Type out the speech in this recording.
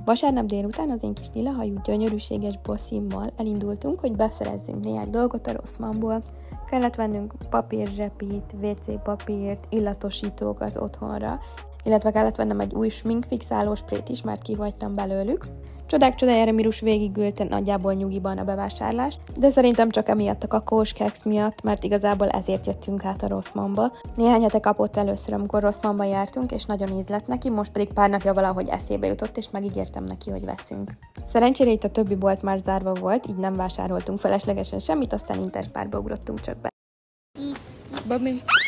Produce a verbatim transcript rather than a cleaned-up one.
Vasárnap délután az én kis lilahajú, gyönyörűséges bosszimmal elindultunk, hogy beszerezzünk néhány dolgot a Rossmannból. Kellett vennünk papírzsepit, vé cé papírt, illatosítókat otthonra, illetve kellett vennem egy új sminkfixáló sprét is, mert kihagytam belőlük. Csodák csodájára Mirus végigült nagyjából nyugiban a bevásárlást, de szerintem csak emiatt a kakaós keksz miatt, mert igazából ezért jöttünk át a Rossmannba. Néhány hete kapott először, amikor Rossmannba jártunk, és nagyon ízlett neki, most pedig pár napja valahogy eszébe jutott, és megígértem neki, hogy veszünk. Szerencsére itt a többi bolt már zárva volt, így nem vásároltunk feleslegesen semmit, aztán Interspárba ugrottunk csak be. Babi.